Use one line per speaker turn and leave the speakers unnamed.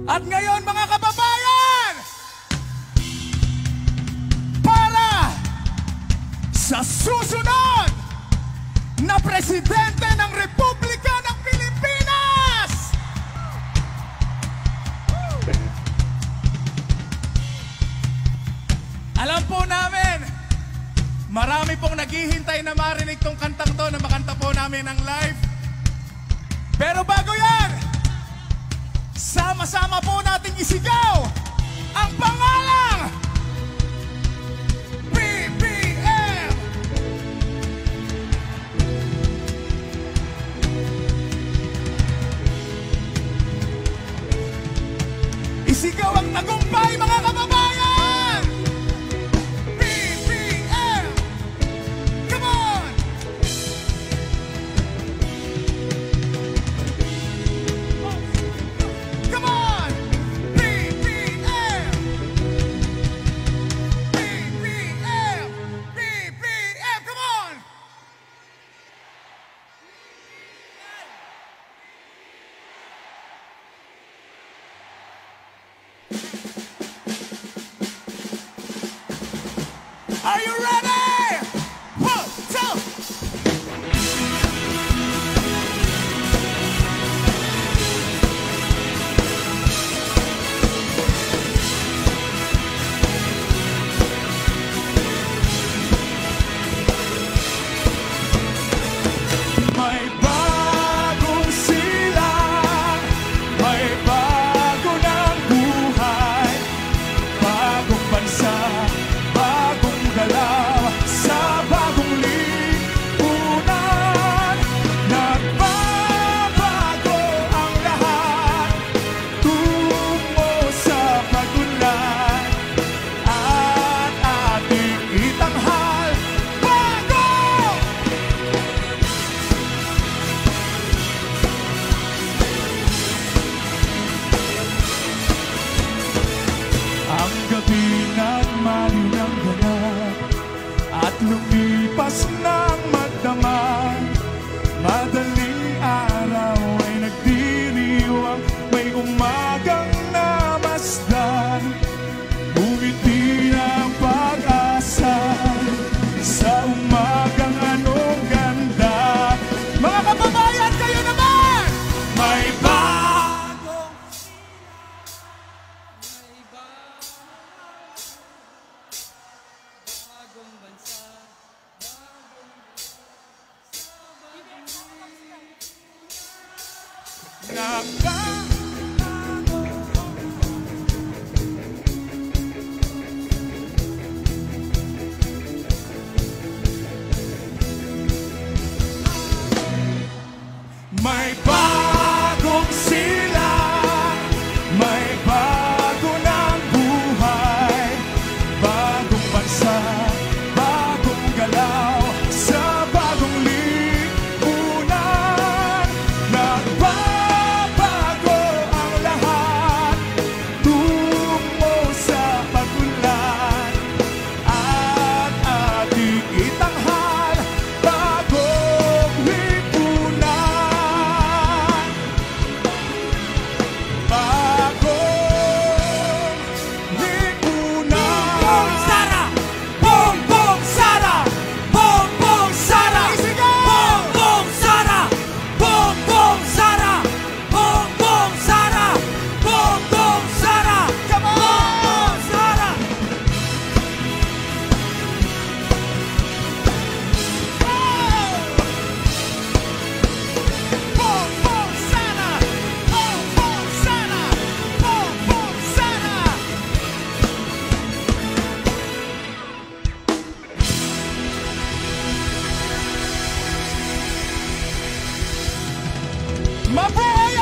At ngayon mga kababayan, para sa susunod na Presidente ng Republika ng Pilipinas, alam po namin, marami pong naghihintay na marinig tong kantang to, na makanta po namin ang live. Pero bago yan, sama-sama po nating isigaw ang pangalang BBM! Isigaw ang tagumpay mga kababayan! BBM! Come on! Come on! BBM! BBM! BBM! Come on! Are you ready? 1, 2. May bagong silang, may bago ng buhay, bagong bansa, bagong galaw, sa bagong lipunan. Nagbabago ang lahat, tungo sa pag-unlad, at ating itanghal bago! Ang gabi nagmaliw ng ganap at lumipas ng magdamag. Madaling araw ay nagdiriwang, may umagang namasdan. Bumiti ng pag-asa sa umagang anong ganda. Mga kababayan, kayo naman! May bagong
Bagong bansa,
nagbabago. May bagong silang, may bago ng buhay, bagong bansa, bagong galaw, sa bagong lipunan. Nagbabago ang lahat, tungo sa pag-unlad, at ating itanghal bagong lipunan. Bagong lipunan.
Bong Sara! Bong Bong Sara! Bong Bong Sara! Bong Bong Sara! Bong Bong Sara! Bong Bong Sara! Bong Bong Sara!
Come on!
Bong Sara!
Bong Bong Sara! Bong Bong Sara! Bong Bong Sara! Mabuhay